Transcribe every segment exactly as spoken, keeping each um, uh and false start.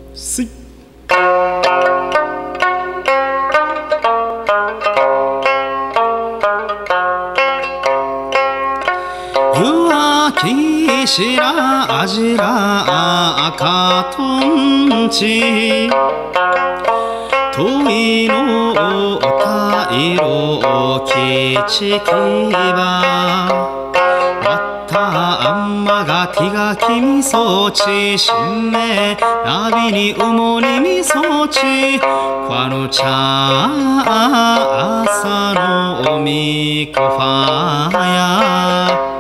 すい。きしらあじら赤とんち問いのおたいろきちきばわったあんまがてがきみそちしんめなびにうもにみそちわのちゃ朝のおみこファや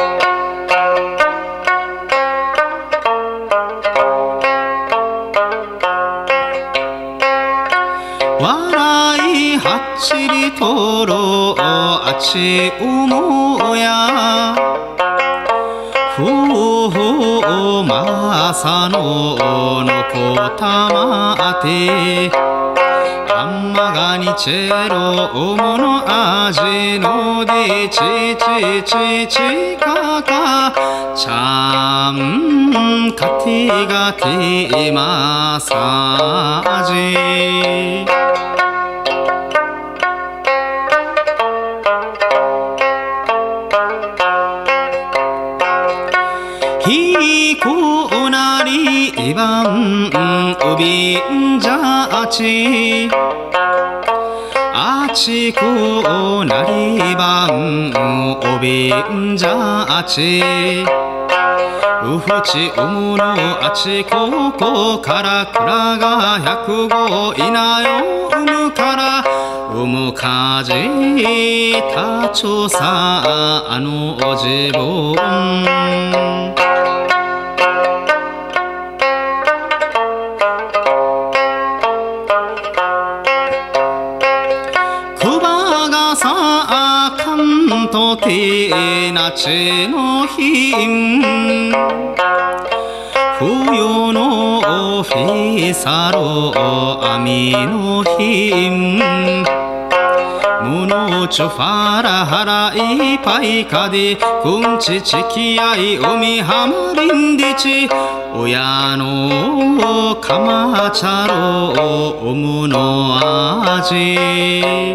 笑いはっちりとろあちうもやふうふうまさののこたまてあんまがにちぇろおものあじのでちちちちかかちゃんかてがてまさじひこなりばんうびんじゃちあちこなりばんうびんじゃちうふちうむのあちここからくらが百五いなようむからうむかじたちょさあのじぼんさかんとてなちのひん冬のフィサロあみのひんむのちょファラハラいパイカでくんちちきあい海はまりんでち親のかまちゃろおむの味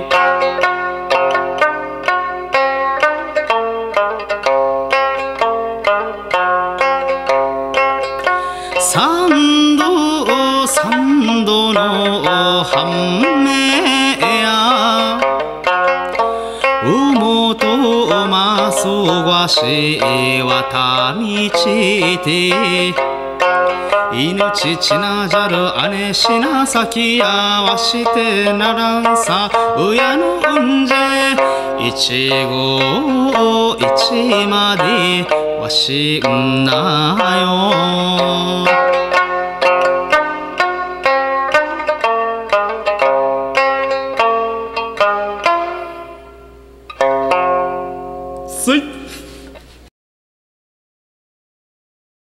三度三度の半目やうもとまそがしわたみちて命ちなじゃる姉しなさきやわしてならんさ親のうんじゃいちごいちまでわしんなよすい。